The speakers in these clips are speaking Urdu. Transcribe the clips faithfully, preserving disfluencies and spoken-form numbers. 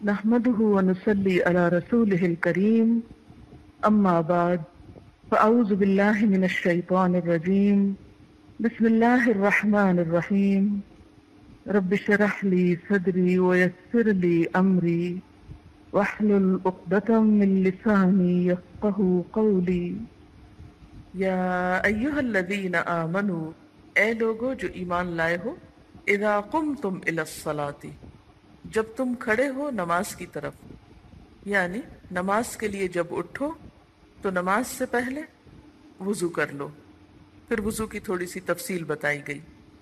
نحمده ونصلي على رسوله الكريم أما بعد فأعوذ بالله من الشيطان الرجيم بسم الله الرحمن الرحيم رب اشرح لي صدري ويسر لي أمري واحلل عقدة من لساني يفقهوا قولي یا ایہا الذین آمنوا، اے لوگو جو ایمان لائے ہو، اذا قمتم الی الصلاۃ، جب تم کھڑے ہو نماز کی طرف، یعنی نماز کے لیے جب اٹھو تو نماز سے پہلے وضو کر لو۔ پھر وضو کی تھوڑی سی تفصیل بتائی گئی۔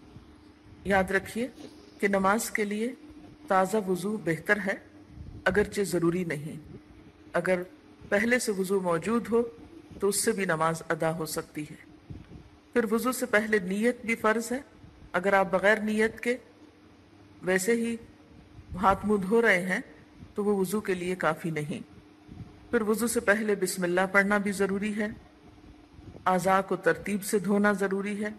یاد رکھیے کہ نماز کے لیے تازہ وضو بہتر ہے، اگرچہ ضروری نہیں۔ اگر پہلے سے وضو موجود ہو تو اس سے بھی نماز ادا ہو سکتی ہے۔ پھر وضو سے پہلے نیت بھی فرض ہے۔ اگر آپ بغیر نیت کے ویسے ہی ہاتھ منہ دھو رہے ہیں تو وہ وضو کے لیے کافی نہیں۔ پھر وضو سے پہلے بسم اللہ پڑھنا بھی ضروری ہے۔ اعضاء کو ترتیب سے دھونا ضروری ہے،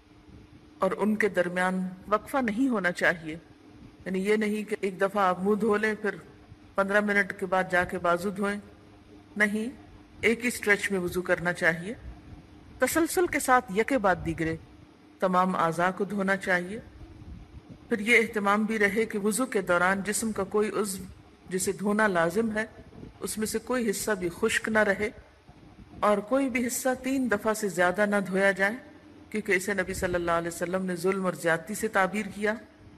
اور ان کے درمیان وقفہ نہیں ہونا چاہیے۔ یعنی یہ نہیں کہ ایک دفعہ آپ منہ دھو لیں پھر پندرہ منٹ کے بعد جا کے بازو دھوئیں، نہیں، ایک ہی اسٹریچ میں وضو کرنا چاہیے۔ تسلسل کے ساتھ یکے بعد دیگرے تمام اعضاء کو دھونا چاہیے۔ پھر یہ اہتمام بھی رہے کہ وضو کے دوران جسم کا کوئی عضو جسے دھونا لازم ہے اس میں سے کوئی حصہ بھی خشک نہ رہے، اور کوئی بھی حصہ تین دفعہ سے زیادہ نہ دھویا جائے، کیونکہ اسے نبی صلی اللہ علیہ وسلم نے ظلم اور زیادتی سے تعبیر کیا۔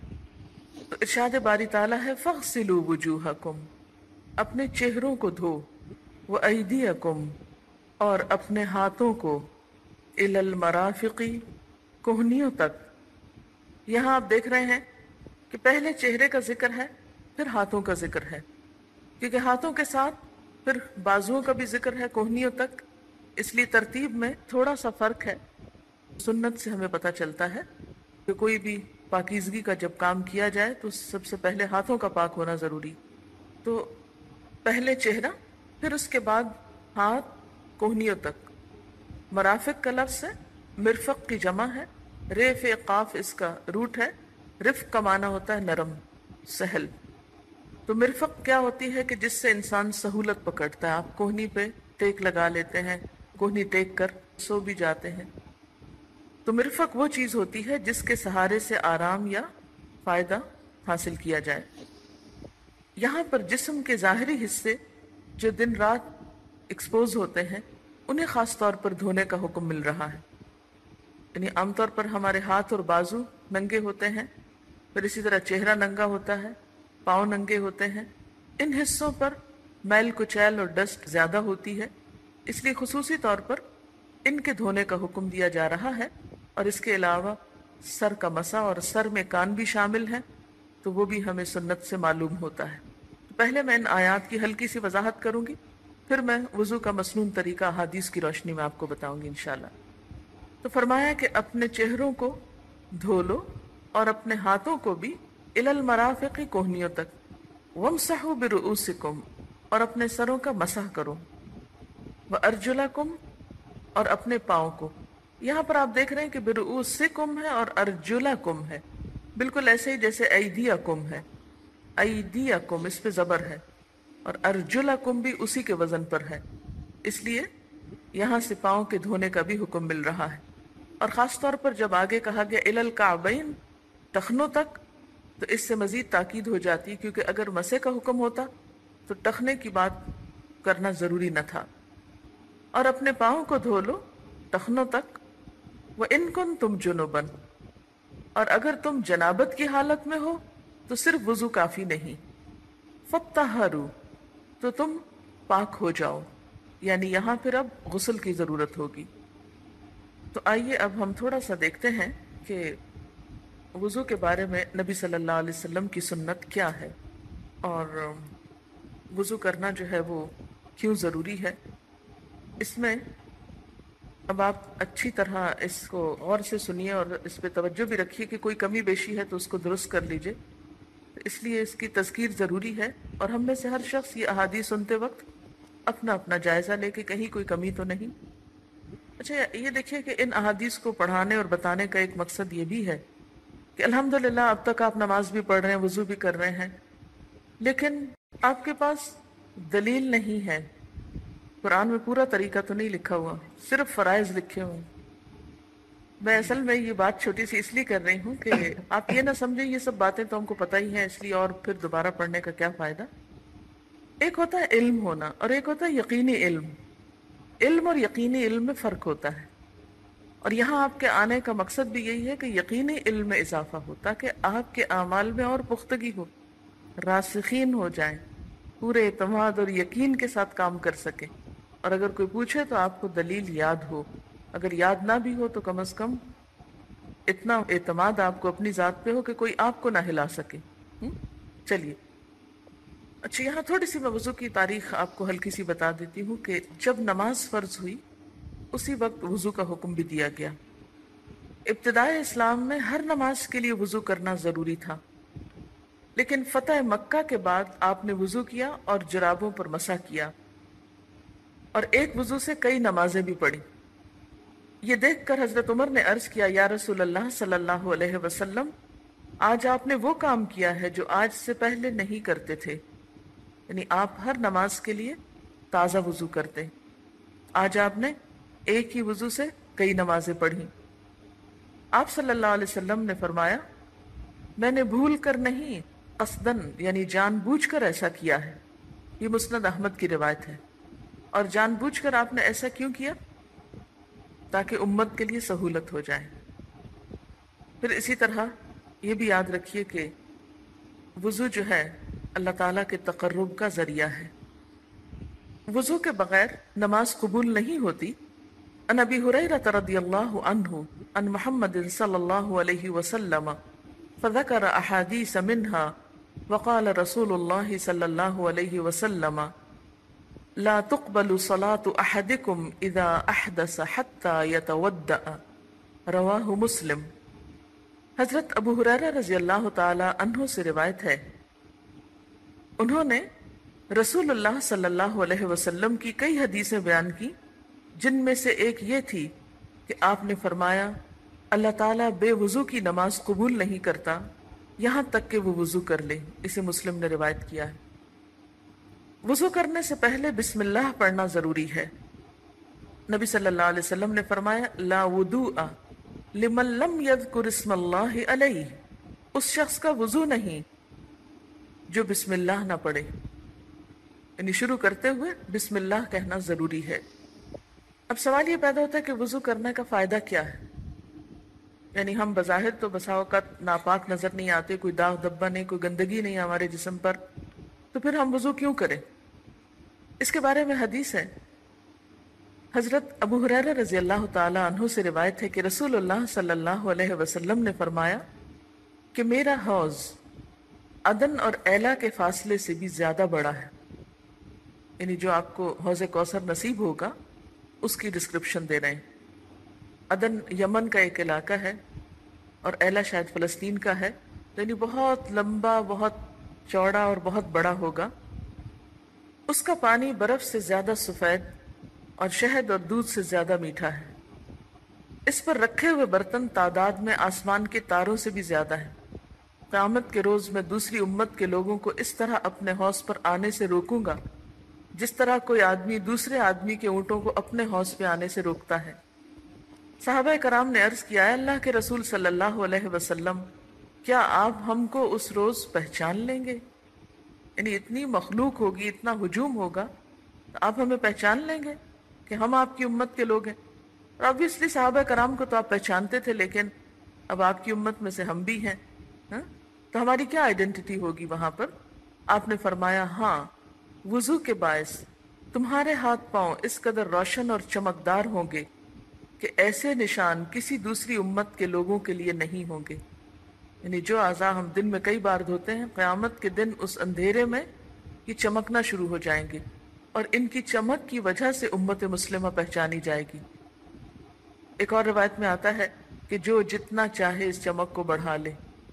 تو ارشاد باری تعالیٰ ہے فَاغْسِلُوا وُجُوهَكُمْ، اپنے چہروں کو دھو، وَأَيْدِيَكُمْ، اور اپنے ہاتھوں کو، إِلَى الْمَرَافِقِ، کوہنیوں تک۔ یہاں آپ دیکھ رہے ہیں کہ پہلے چہرے کا ذکر ہے، پھر ہاتھوں کا ذکر ہے، کیونکہ ہاتھوں کے ساتھ پھر بازوؤں کا بھی ذکر ہے کوہنیوں تک، اس لیے ترتیب میں تھوڑا سا فرق ہے۔ سنت سے ہمیں پتہ چلتا ہے کہ کوئی بھی پاکیزگی کا جب کام کیا جائے تو سب سے پہلے ہاتھوں کا پاک ہونا ضروری۔ تو پہلے چہرہ، پھر اس کے بعد ہاتھ کوہنیوں تک۔ مرافق کا لفظ ہے، مرفق کی جمع ہے، ریف قاف اس کا روٹ ہے، رفق کا معنی ہوتا ہے نرم، سہل۔ تو مرفق کیا ہوتی ہے کہ جس سے انسان سہولت پکڑتا ہے۔ آپ کوہنی پہ ٹیک لگا لیتے ہیں، کوہنی ٹیک کر سو بھی جاتے ہیں۔ تو مرفق وہ چیز ہوتی ہے جس کے سہارے سے آرام یا فائدہ حاصل کیا جائے۔ یہاں پر جسم کے ظاہری حصے جو دن رات ایکسپوز ہوتے ہیں انہیں خاص طور پر دھونے کا حکم مل رہا ہے۔ یعنی عام طور پر ہمارے ہاتھ اور بازو ننگے ہوتے ہیں، پھر اسی طرح چہرہ ننگا ہوتا ہے، پاؤں ننگے ہوتے ہیں۔ ان حصوں پر میل کچیل اور ڈسٹ زیادہ ہوتی ہے، اس لیے خصوصی طور پر ان کے دھونے کا حکم دیا جا رہا ہے۔ اور اس کے علاوہ سر کا مسح اور سر میں کان بھی شامل ہیں، تو وہ بھی ہمیں سنت سے معلوم ہوتا ہے۔ پہلے میں ان آیات کی ہلکی سی وضاحت کروں گی، پھر میں وضو کا مسنون طریقہ احادیث کی روشنی میں آپ کو بتاؤں گی انشاءاللہ۔ تو فرمایا کہ اپنے چہروں کو دھو لو اور اپنے ہاتھوں کو بھی الی المرافق، کوہنیوں تک، وامسحوا برؤوسکم، اور اپنے سروں کا مسح کرو، وارجلکم، اور اپنے پاؤں کو۔ یہاں پر آپ دیکھ رہے ہیں کہ برؤوسکم ہے اور ارجلکم ہے، بالکل ایسے ہی جیسے ایدیکم ہے۔ ایدیکم اس پہ زبر ہے، اور ارجلکم بھی اسی کے وزن پر ہے، اس لیے یہاں سے پاؤں کے دھونے کا بھی حکم مل رہا ہے۔ اور خاص طور پر جب آگے کہا گیا الی الکعبین، ٹخنوں تک، تو اس سے مزید تاکید ہو جاتی، کیونکہ اگر مسح کا حکم ہوتا تو ٹخنے کی بات کرنا ضروری نہ تھا۔ اور اپنے پاؤں کو دھو لو ٹخنوں تک، وَإِن كُنتُمْ جُنُبًا، اور اگر تم جنابت کی حالت میں ہو تو صرف وضو کافی نہیں، فَطَّهَّرُوا، تو تم پاک ہو جاؤ، یعنی یہاں پھر اب غسل کی ضرورت ہوگی۔ تو آئیے اب ہم تھوڑا سا دیکھتے ہیں کہ وضو کے بارے میں نبی صلی اللہ علیہ وسلم کی سنت کیا ہے، اور وضو کرنا جو ہے وہ کیوں ضروری ہے۔ اس میں اب آپ اچھی طرح اس کو غور سے سنیے اور اس پہ توجہ بھی رکھیے کہ کوئی کمی بیشی ہے تو اس کو درست کر لیجئے۔ اس لیے اس کی تذکیر ضروری ہے، اور ہم میں سے ہر شخص یہ احادیث سنتے وقت اپنا اپنا جائزہ لے کے کہیں کوئی کمی تو نہیں۔ اچھا یہ دیکھیے کہ ان احادیث کو پڑھانے اور بتانے کا ایک مقصد یہ بھی ہے کہ الحمدللہ اب تک آپ نماز بھی پڑھ رہے ہیں، وضو بھی کر رہے ہیں، لیکن آپ کے پاس دلیل نہیں ہے، قرآن میں پورا طریقہ تو نہیں لکھا ہوا، صرف فرائض لکھے ہوئے ہیں۔ میں اصل میں یہ بات چھوٹی سی اس لیے کر رہی ہوں کہ آپ یہ نہ سمجھیں یہ سب باتیں تو ہم کو پتہ ہی ہیں اس لیے اور پھر دوبارہ پڑھنے کا کیا فائدہ۔ ایک ہوتا ہے علم ہونا اور ایک ہوتا ہے یقینی علم۔ علم اور یقینی علم میں فرق ہوتا ہے، اور یہاں آپ کے آنے کا مقصد بھی یہی ہے کہ یقینی علم میں اضافہ ہو تاکہ آپ کے اعمال میں اور پختگی ہو، راسخین ہو جائیں، پورے اعتماد اور یقین کے ساتھ کام کر سکیں، اور اگر کوئی پوچھے تو آپ کو دلیل یاد ہو، اگر یاد نہ بھی ہو تو کم از کم اتنا اعتماد آپ کو اپنی ذات پہ ہو کہ کوئی آپ کو نہ ہلا سکے۔ ہم؟ چلیے اچھا، یہاں تھوڑی سی میں وضو کی تاریخ آپ کو ہلکی سی بتا دیتی ہوں کہ جب نماز فرض ہوئی اسی وقت وضو کا حکم بھی دیا گیا۔ ابتدائے اسلام میں ہر نماز کے لیے وضو کرنا ضروری تھا، لیکن فتح مکہ کے بعد آپ نے وضو کیا اور جرابوں پر مسح کیا، اور ایک وضو سے کئی نمازیں بھی پڑھی۔ یہ دیکھ کر حضرت عمر نے عرض کیا، یا رسول اللہ صلی اللہ علیہ وسلم، آج آپ نے وہ کام کیا ہے جو آج سے پہلے نہیں کرتے تھے، یعنی آپ ہر نماز کے لیے تازہ وضو کرتے، آج آپ نے ایک ہی وضو سے کئی نمازیں پڑھی۔ آپ صلی اللہ علیہ وسلم نے فرمایا، میں نے بھول کر نہیں، قصدن یعنی جان بوجھ کر ایسا کیا ہے۔ یہ مسند احمد کی روایت ہے۔ اور جان بوجھ کر آپ نے ایسا کیوں کیا؟ تاکہ امت کے لیے سہولت ہو جائے۔ پھر اسی طرح یہ بھی یاد رکھیے کہ وضو جو ہے اللہ تعالیٰ کے تقرب کا ذریعہ ہے، وضو کے بغیر نماز قبول نہیں ہوتی۔ عن ابی ہریرہ رضی اللہ عنہ عن محمد صلی اللہ علیہ وسلم فذکر احادیث منها وقال رسول اللہ صلی اللہ علیہ وسلم لا تقبل صلاة احدکم اذا احدث حتى يتودع، رواہ مسلم۔ حضرت ابو ہریرہ رضی اللہ تعالی عنہ سے روایت ہے، انہوں نے رسول اللہ صلی اللہ علیہ وسلم کی کئی حدیثیں بیان کی، جن میں سے ایک یہ تھی کہ آپ نے فرمایا، اللہ تعالیٰ بے وضو کی نماز قبول نہیں کرتا یہاں تک کہ وہ وضو کر لے۔ اسے مسلم نے روایت کیا ہے۔ وضو کرنے سے پہلے بسم اللہ پڑھنا ضروری ہے۔ نبی صلی اللہ علیہ وسلم نے فرمایا، لا وضوء لمن لم یذکر اسم اللہ علیہ، اس شخص کا وضو نہیں جو بسم اللہ نہ پڑھے، یعنی شروع کرتے ہوئے بسم اللہ کہنا ضروری ہے۔ اب سوال یہ پیدا ہوتا ہے کہ وضو کرنے کا فائدہ کیا ہے؟ یعنی ہم بظاہر تو بسا اوقات ناپاک نظر نہیں آتے، کوئی داغ دھبا نہیں، کوئی گندگی نہیں ہمارے جسم پر، تو پھر ہم وضو کیوں کریں؟ اس کے بارے میں حدیث ہے، حضرت ابو ہریرہ رضی اللہ تعالی عنہ سے روایت ہے کہ رسول اللہ صلی اللہ علیہ وسلم نے فرمایا کہ میرا حوض عدن اور ایلا کے فاصلے سے بھی زیادہ بڑا ہے، یعنی جو آپ کو حوض کوثر نصیب ہوگا اس کی ڈسکرپشن دے رہے ہیں۔ عدن یمن کا ایک علاقہ ہے اور ایلا شاید فلسطین کا ہے، یعنی بہت لمبا، بہت چوڑا اور بہت بڑا ہوگا۔ اس کا پانی برف سے زیادہ سفید اور شہد اور دودھ سے زیادہ میٹھا ہے۔ اس پر رکھے ہوئے برتن تعداد میں آسمان کے تاروں سے بھی زیادہ ہیں۔ قیامت کے روز میں دوسری امت کے لوگوں کو اس طرح اپنے حوض پر آنے سے روکوں گا جس طرح کوئی آدمی دوسرے آدمی کے اونٹوں کو اپنے حوض پہ آنے سے روکتا ہے۔ صحابہ کرام نے عرض کیا، اللہ کے رسول صلی اللہ علیہ وسلم، کیا آپ ہم کو اس روز پہچان لیں گے؟ یعنی اتنی مخلوق ہوگی، اتنا ہجوم ہوگا، تو آپ ہمیں پہچان لیں گے کہ ہم آپ کی امت کے لوگ ہیں؟ اور obviously صحابہ کرام کو تو آپ پہچانتے تھے، لیکن اب آپ کی امت میں سے ہم بھی ہیں، ہاں؟ تو ہماری کیا آئیڈینٹی ہوگی وہاں پر؟ آپ نے فرمایا، ہاں، وضو کے باعث تمہارے ہاتھ پاؤں اس قدر روشن اور چمکدار ہوں گے کہ ایسے نشان کسی دوسری امت کے لوگوں کے لیے نہیں ہوں گے۔ یعنی جو اعضاء ہم دن میں کئی بار دھوتے ہیں، قیامت کے دن اس اندھیرے میں یہ چمکنا شروع ہو جائیں گے، اور ان کی چمک کی وجہ سے امت مسلمہ پہچانی جائے گی۔ ایک اور روایت میں آتا ہے کہ جو جتنا چاہے اس چمک کو بڑھا لے۔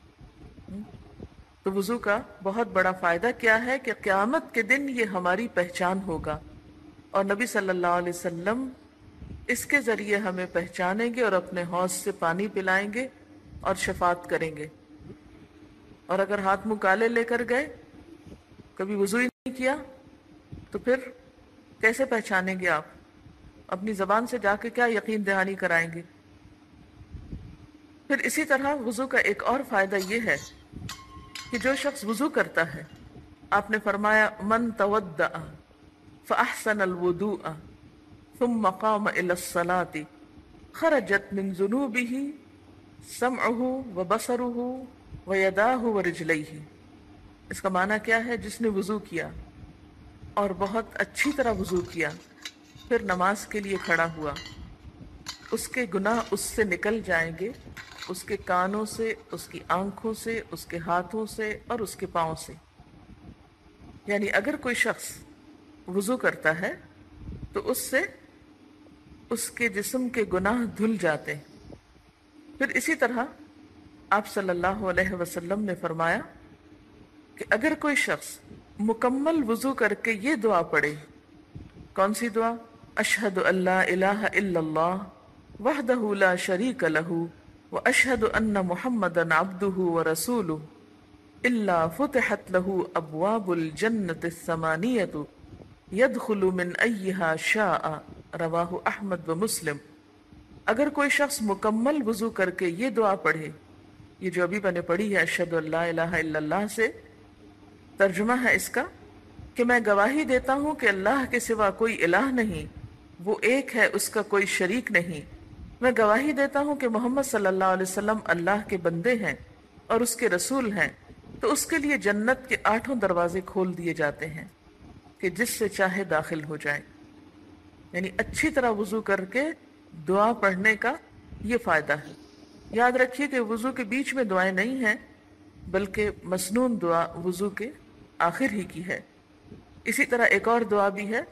تو وضو کا بہت بڑا فائدہ کیا ہے کہ قیامت کے دن یہ ہماری پہچان ہوگا، اور نبی صلی اللہ علیہ وسلم اس کے ذریعے ہمیں پہچانیں گے اور اپنے حوض سے پانی پلائیں گے اور شفاعت کریں گے۔ اور اگر ہاتھ منہ کالے لے کر گئے، کبھی وضو ہی کیا تو پھر کیسے پہچانیں گے آپ؟ اپنی زبان سے جا کے کیا یقین دہانی کرائیں گے؟ پھر اسی طرح وضو کا ایک اور فائدہ یہ ہے کہ جو شخص وضو کرتا ہے، آپ نے فرمایا من تودع فاحسن الوضوء ثم قام الى الصلاة خرجت من ذنوبه سمعه وبصره ويداه ورجليه. اس کا معنی کیا ہے؟ جس نے وضو کیا اور بہت اچھی طرح وضو کیا پھر نماز کے لیے کھڑا ہوا، اس کے گناہ اس سے نکل جائیں گے، اس کے کانوں سے، اس کی آنکھوں سے، اس کے ہاتھوں سے اور اس کے پاؤں سے. یعنی اگر کوئی شخص وضو کرتا ہے تو اس سے اس کے جسم کے گناہ دھل جاتے ہیں. پھر اسی طرح آپ صلی اللہ علیہ وسلم نے فرمایا کہ اگر کوئی شخص مکمل وضو کر کے یہ دعا پڑھے، کون سی دعا؟ اشہد ان لا الہ الا اللہ وحدہ لا شریک لہ واشہد ان محمدا عبدہ ورسولہ الا فتحت لہ ابواب الجنۃ الثمانیۃ یدخل من ایہا شاء، رواہ احمد و مسلم. اگر کوئی شخص مکمل وضو کر کے یہ دعا پڑھے، یہ جو ابھی میں نے پڑھی ہے اشہد ان لا الہ الا اللہ سے، ترجمہ ہے اس کا کہ میں گواہی دیتا ہوں کہ اللہ کے سوا کوئی الہ نہیں، وہ ایک ہے، اس کا کوئی شریک نہیں. میں گواہی دیتا ہوں کہ محمد صلی اللہ علیہ وسلم اللہ کے بندے ہیں اور اس کے رسول ہیں، تو اس کے لیے جنت کے آٹھوں دروازے کھول دیے جاتے ہیں کہ جس سے چاہے داخل ہو جائے. یعنی اچھی طرح وضو کر کے دعا پڑھنے کا یہ فائدہ ہے. یاد رکھیے کہ وضو کے بیچ میں دعائیں نہیں ہیں، بلکہ مسنون دعا وضو کے آخر ہی کی ہے. اسی طرح ایک اور دعا بھی ہے،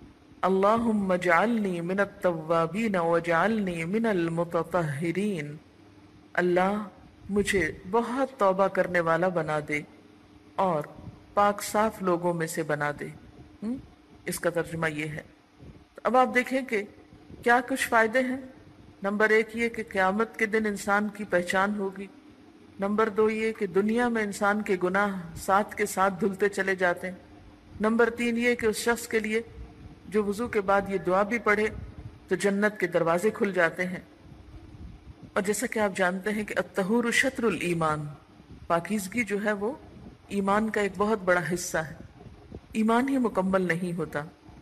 اللہم اجعلنی من التوابین واجعلنی من المتطہرین. اللہ مجھے بہت توبہ کرنے والا بنا دے اور پاک صاف لوگوں میں سے بنا دے. اس کا ترجمہ یہ ہے. اب آپ دیکھیں کہ کیا کچھ فائدے ہیں. نمبر ایک یہ کہ قیامت کے دن انسان کی پہچان ہوگی. نمبر دو یہ کہ دنیا میں انسان کے گناہ ساتھ کے ساتھ دھلتے چلے جاتے ہیں. نمبر تین یہ کہ اس شخص کے لیے جو وضو کے بعد یہ دعا بھی پڑھے تو جنت کے دروازے کھل جاتے ہیں. اور جیسا کہ آپ جانتے ہیں کہ الطہور شطر الایمان، پاکیزگی جو ہے وہ ایمان کا ایک بہت بڑا حصہ ہے. ایمان ہی مکمل نہیں ہوتا.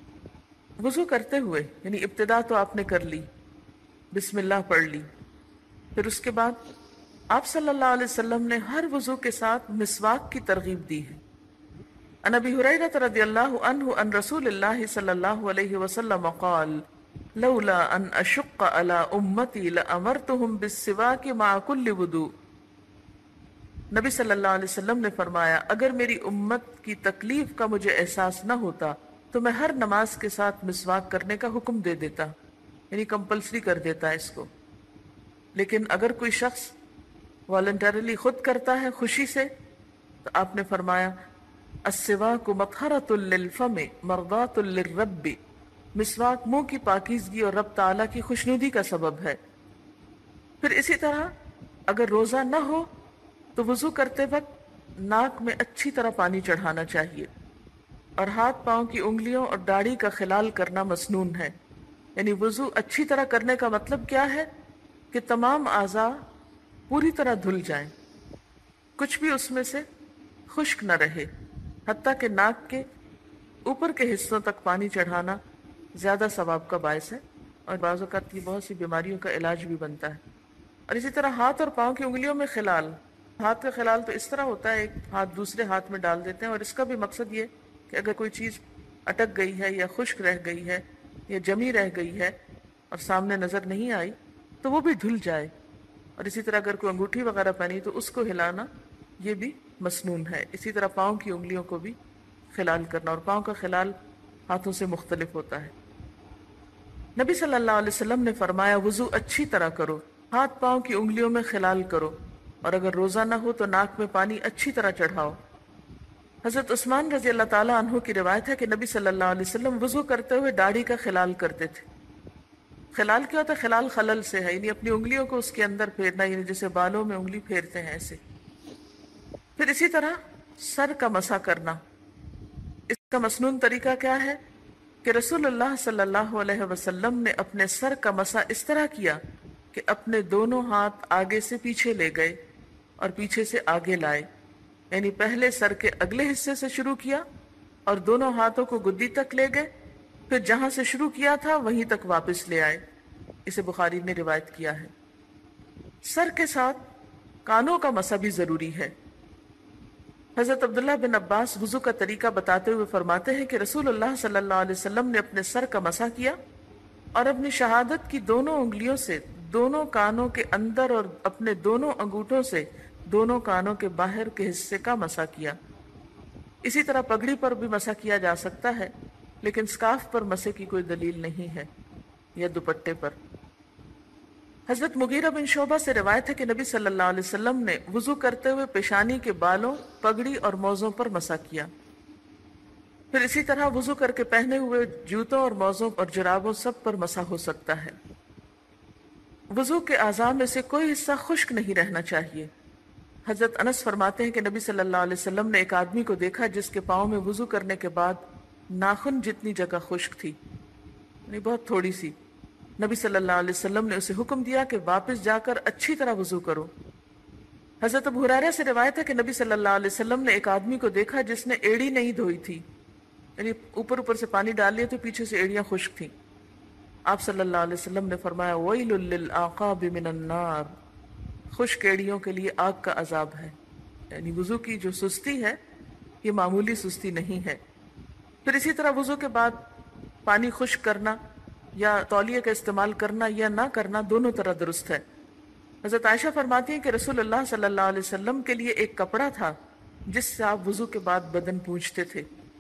وضو کرتے ہوئے یعنی ابتدا تو آپ نے کر لی، بسم اللہ پڑھ لی، پھر اس کے بعد آپ صلی اللہ علیہ وسلم نے ہر وضو کے ساتھ مسواک کی ترغیب دی ہے. عن ابی ہریرہ رضی اللہ عنہ عن رسول اللہ صلی اللہ علیہ وسلم قال لولا ان اشق علی امتی لامرتهم بالسواک مع کل وضوء. نبی صلی اللہ علیہ وسلم نے فرمایا اگر میری امت کی تکلیف کا مجھے احساس نہ ہوتا تو میں ہر نماز کے ساتھ مسواک کرنے کا حکم دے دیتا، یعنی کمپلسری کر دیتا ہے اس کو. لیکن اگر کوئی شخص والنٹریلی خود کرتا ہے خوشی سے تو آپ نے فرمایا السواک مطہرۃ للفم مرضاۃ للرب. مسواک منہ کی پاکیزگی اور رب تعالیٰ کی خوشنودی کا سبب ہے. پھر اسی طرح اگر روزہ نہ ہو تو وضو کرتے وقت ناک میں اچھی طرح پانی چڑھانا چاہیے اور ہاتھ پاؤں کی انگلیوں اور داڑھی کا خلال کرنا مسنون ہے. یعنی وضو اچھی طرح کرنے کا مطلب کیا ہے کہ تمام اعضاء پوری طرح دھل جائیں، کچھ بھی اس میں سے خشک نہ رہے، حتیٰ کہ ناک کے اوپر کے حصوں تک پانی چڑھانا زیادہ ثواب کا باعث ہے اور بعض اوقات کی بہت سی بیماریوں کا علاج بھی بنتا ہے. اور اسی طرح ہاتھ اور پاؤں کی انگلیوں میں خلال، ہاتھ کا خلال تو اس طرح ہوتا ہے ایک ہاتھ دوسرے ہاتھ میں ڈال دیتے ہیں اور اس کا بھی مقصد یہ کہ اگر کوئی چیز اٹک گئی ہے یا خشک رہ گئی ہے یا جمی رہ گئی ہے اور سامنے نظر نہیں آئی تو وہ بھی دھل جائے. اور اسی طرح اگر کوئی انگوٹھی وغیرہ پہنی تو اس کو ہلانا یہ بھی مسنون ہے. اسی طرح پاؤں کی انگلیوں کو بھی خلال کرنا، اور پاؤں کا خلال ہاتھوں سے مختلف ہوتا ہے. نبی صلی اللہ علیہ وسلم نے فرمایا وضو اچھی طرح کرو، ہاتھ پاؤں کی انگلیوں میں خلال کرو، اور اگر روزہ نہ ہو تو ناک میں پانی اچھی طرح چڑھاؤ. حضرت عثمان رضی اللہ تعالیٰ عنہ کی روایت ہے کہ نبی صلی اللہ علیہ وسلم وضو کرتے ہوئے داڑھی کا خلال کرتے تھے. خلال کیا ہوتا ہے؟ خلال خلل سے ہے، یعنی اپنی انگلیوں کو اس کے اندر پھیرنا، یعنی جیسے بالوں میں انگلی پھیرتے ہیں ایسے. پھر اسی طرح سر کا مسح کرنا، اس کا مسنون طریقہ کیا ہے کہ رسول اللہ صلی اللہ علیہ وسلم نے اپنے سر کا مسح اس طرح کیا کہ اپنے دونوں ہاتھ آگے سے پیچھے لے گئے اور پیچھے سے آگے لائے، یعنی پہلے سر کے اگلے حصے سے شروع کیا اور دونوں ہاتھوں کو گدی تک لے گئے، پھر جہاں سے شروع کیا تھا وہیں تک واپس لے آئے۔ اسے بخاری نے روایت کیا ہے۔ سر کے ساتھ کانوں کا مسح بھی ضروری ہے۔ حضرت عبداللہ بن عباس وضو کا طریقہ بتاتے ہوئے فرماتے ہیں کہ رسول اللہ صلی اللہ علیہ وسلم نے اپنے سر کا مسح کیا اور اپنی شہادت کی دونوں انگلیوں سے دونوں کانوں کے اندر اور اپنے دونوں انگوٹھوں سے دونوں کانوں کے باہر کے حصے کا مسح کیا۔ اسی طرح پگڑی پر بھی مسح کیا جا سکتا ہے، لیکن سکارف پر مسح کی کوئی دلیل نہیں ہے یا دوپٹے پر۔ حضرت مغیرہ بن شعبہ سے روایت ہے کہ نبی صلی اللہ علیہ وسلم نے وضو کرتے ہوئے پیشانی کے بالوں، پگڑی اور موزوں پر مسح کیا۔ پھر اسی طرح وضو کر کے پہنے ہوئے جوتوں اور موزوں اور جرابوں سب پر مسح ہو سکتا ہے۔ وضو کے اعضاء میں سے کوئی حصہ خشک نہیں رہنا چاہیے۔ حضرت انس فرماتے ہیں کہ نبی صلی اللہ علیہ وسلم نے ایک آدمی کو دیکھا جس کے پاؤں میں وضو کرنے کے بعد ناخن جتنی جگہ خشک تھی، یعنی بہت تھوڑی سی۔ نبی صلی اللہ علیہ وسلم نے اسے حکم دیا کہ واپس جا کر اچھی طرح وضو کرو۔ حضرت ابو ہریرہ سے روایت ہے کہ نبی صلی اللہ علیہ وسلم نے ایک آدمی کو دیکھا جس نے ایڑی نہیں دھوئی تھی، یعنی اوپر اوپر سے پانی ڈال لیا تو پیچھے سے ایڑیاں خشک تھیں۔ آپ صلی اللہ علیہ وسلم نے فرمایا ویل للعقاب من النار، خشک ایڑیوں کے لیے آگ کا عذاب ہے۔ یعنی وضو کی جو سستی ہے یہ معمولی سستی نہیں ہے۔ پھر اسی طرح وضو کے بعد پانی خشک کرنا یا تولیے کا استعمال کرنا یا نہ کرنا دونوں طرح درست ہے۔ حضرت عائشہ فرماتی ہیں کہ رسول اللہ صلی اللہ علیہ وسلم کے لیے ایک کپڑا تھا جس سے آپ وضو کے بعد بدن پونچھتے تھے،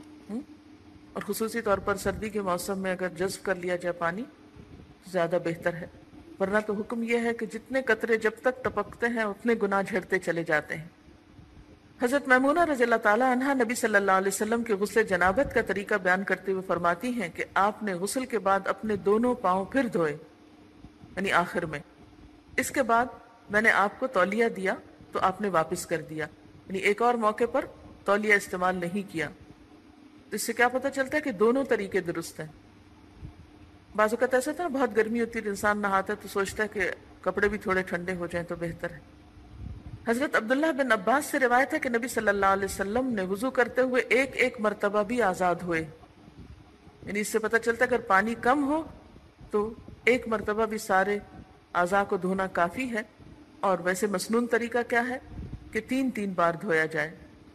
اور خصوصی طور پر سردی کے موسم میں اگر جذب کر لیا جائے پانی تو زیادہ بہتر ہے، ورنہ تو حکم یہ ہے کہ جتنے قطرے جب تک ٹپکتے ہیں اتنے گناہ جھڑتے چلے جاتے ہیں۔ حضرت میمونہ رضی اللہ تعالیٰ عنہا نبی صلی اللہ علیہ وسلم کے غسل جنابت کا طریقہ بیان کرتے ہوئے فرماتی ہیں کہ آپ نے غسل کے بعد اپنے دونوں پاؤں پھر دھوئے، یعنی آخر میں۔ اس کے بعد میں نے آپ کو تولیہ دیا تو آپ نے واپس کر دیا، یعنی ایک اور موقع پر تولیہ استعمال نہیں کیا۔ تو اس سے کیا پتہ چلتا ہے کہ دونوں طریقے درست ہیں۔ بعض اوقات ایسا تھا نا، بہت گرمی ہوتی ہے، انسان نہاتا ہے تو سوچتا ہے کہ کپڑے بھی تھوڑے ٹھنڈے ہو جائیں تو بہتر ہے۔ حضرت عبداللہ بن عباس سے روایت ہے کہ نبی صلی اللہ علیہ وسلم نے وضو کرتے ہوئے ایک ایک مرتبہ بھی آزاد ہوئے، یعنی اس سے پتہ چلتا ہے اگر پانی کم ہو تو ایک مرتبہ بھی سارے اعضاء کو دھونا کافی ہے۔ اور ویسے مسنون طریقہ کیا ہے کہ تین تین بار دھویا جائے۔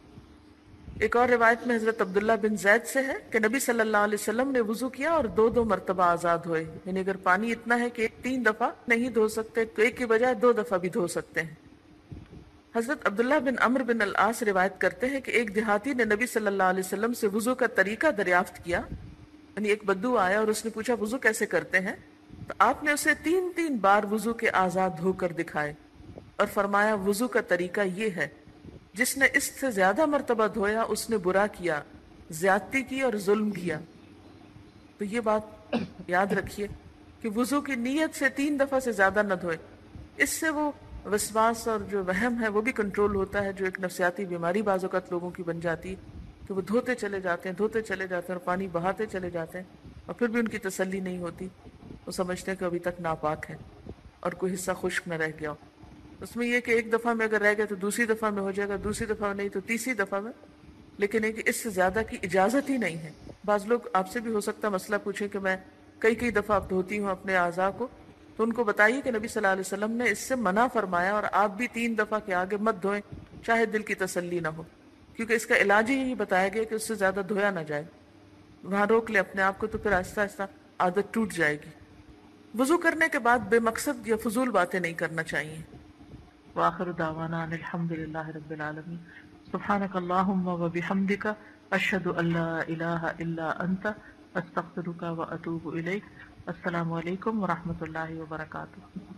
ایک اور روایت میں حضرت عبداللہ بن زید سے ہے کہ نبی صلی اللہ علیہ وسلم نے وضو کیا اور دو دو مرتبہ آزاد ہوئے، یعنی اگر پانی اتنا ہے کہ تین دفعہ نہیں دھو سکتے تو ایک کی بجائے دو دفعہ بھی دھو سکتے ہیں۔ حضرت عبداللہ بن عمرو بن العاص روایت کرتے ہیں کہ ایک دیہاتی نے نبی صلی اللہ علیہ وسلم سے وضو کا طریقہ دریافت کیا، یعنی ایک بدو آیا اور اس نے پوچھا وضو کیسے کرتے ہیں، تو آپ نے اسے تین تین بار وضو کے آزاد دھو کر دکھائے اور فرمایا وضو کا طریقہ یہ ہے، جس نے اس سے زیادہ مرتبہ دھویا اس نے برا کیا، زیادتی کی اور ظلم کیا۔ تو یہ بات یاد رکھیے کہ وضو کی نیت سے تین دفعہ سے زیادہ نہ دھوئے، اس سے وہ وسواس اور جو وہم ہے وہ بھی کنٹرول ہوتا ہے، جو ایک نفسیاتی بیماری بعض اوقات لوگوں کی بن جاتی ہے کہ وہ دھوتے چلے جاتے ہیں دھوتے چلے جاتے ہیں اور پانی بہاتے چلے جاتے ہیں اور پھر بھی ان کی تسلی نہیں ہوتی، وہ سمجھتے ہیں کہ ابھی تک ناپاک ہے اور کوئی حصہ خشک نہ رہ گیا ہو۔ اس میں یہ کہ ایک دفعہ میں اگر رہ گیا تو دوسری دفعہ میں ہو جائے گا، دوسری دفعہ میں نہیں تو تیسری دفعہ میں، لیکن ایک اس سے زیادہ کی اجازت ہی نہیں ہے۔ بعض لوگ آپ سے بھی ہو سکتا ہے مسئلہ پوچھیں کہ میں کئی کئی دفعہ اب دھوتی ہوں اپنے اعضاء کو، تو ان کو بتائیے کہ نبی صلی اللہ علیہ وسلم نے اس سے منع فرمایا اور آپ بھی تین دفعہ کے آگے مت دھوئیں، چاہے دل کی تسلی نہ ہو، کیونکہ اس کا علاج ہی یہی بتایا گیا کہ اس سے زیادہ دھویا نہ جائے۔ وہاں روک لیں اپنے آپ کو تو پھر آہستہ آہستہ عادت ٹوٹ جائے گی۔ وضو کرنے کے بعد بے مقصد یا فضول باتیں نہیں کرنا چاہیے۔ وآخر دعوانا ان الحمد للہ رب العالمین۔ سبحانک اللہم وبحمدک، اشہد ان لا الہ الا انت، استغفرک واتوب الیک۔ السلام علیکم ورحمۃ اللہ وبرکاتہ۔